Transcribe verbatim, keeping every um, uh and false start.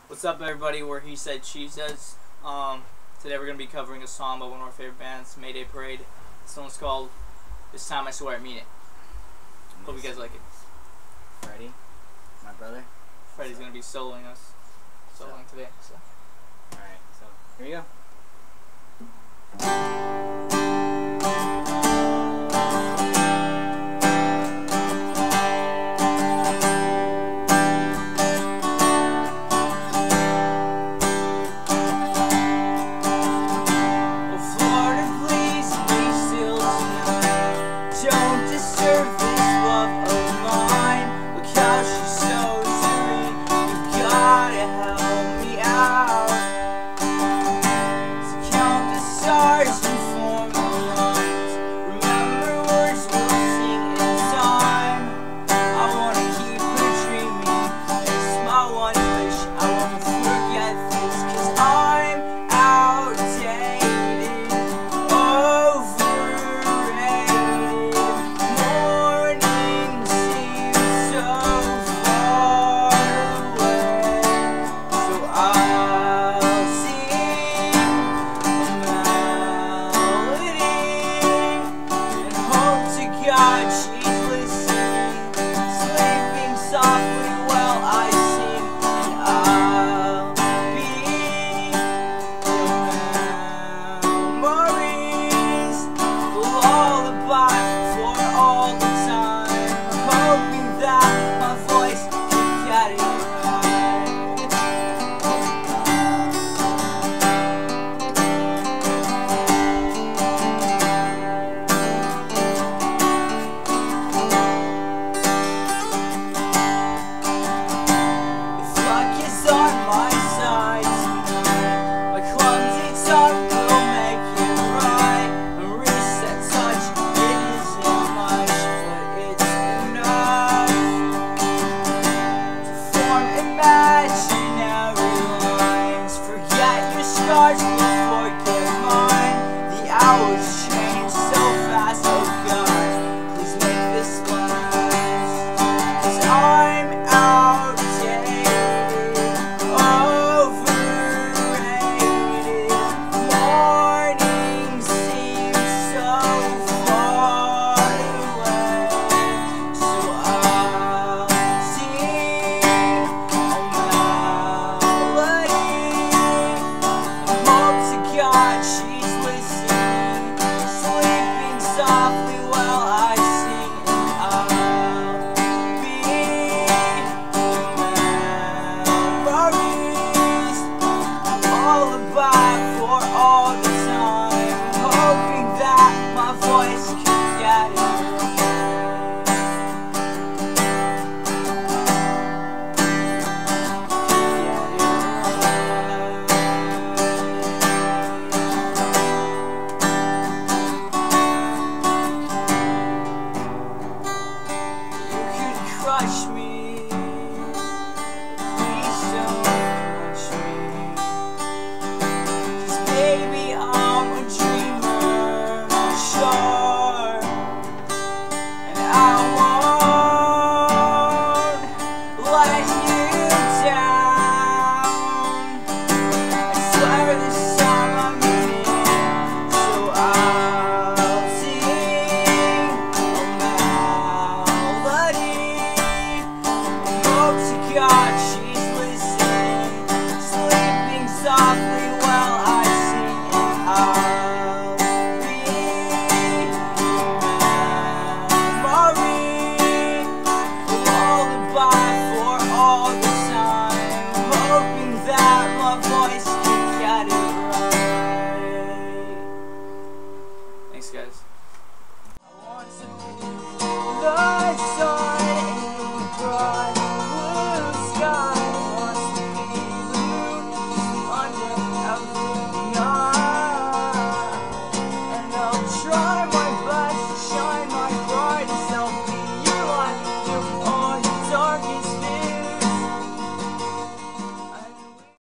What's up, everybody? Where he said, she says. Um, today we're gonna be covering a song by one of our favorite bands, Mayday Parade. This one's called "This Time I Swear I Mean It." Hope you guys like it. Freddy, my brother. Freddy's gonna be soloing us, soloing so. today. So. All right, so here you go. Thanks, guys.